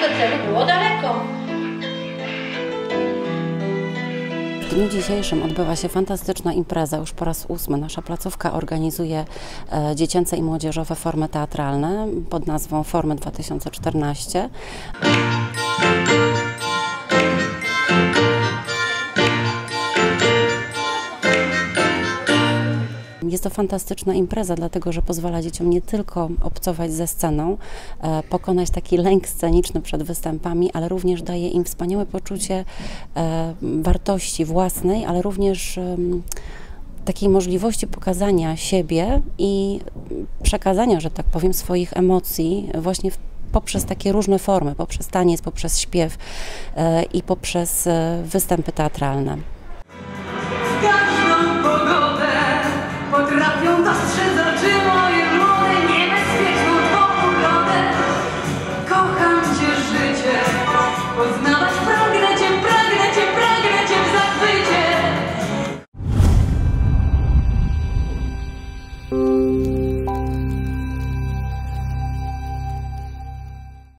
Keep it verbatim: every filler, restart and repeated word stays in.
celu było daleko. W dniu dzisiejszym odbywa się fantastyczna impreza, już po raz ósmy. Nasza placówka organizuje e, dziecięce i młodzieżowe formy teatralne pod nazwą Formy dwa tysiące czternaście. Jest to fantastyczna impreza, dlatego że pozwala dzieciom nie tylko obcować ze sceną, e, pokonać taki lęk sceniczny przed występami, ale również daje im wspaniałe poczucie e, wartości własnej, ale również e, takiej możliwości pokazania siebie i przekazania, że tak powiem, swoich emocji właśnie w, poprzez takie różne formy, poprzez taniec, poprzez śpiew e, i poprzez e, występy teatralne.